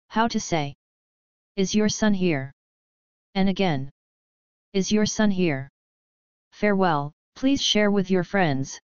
How to say? Is your son here? And again. Is your son here? Farewell, please share with your friends.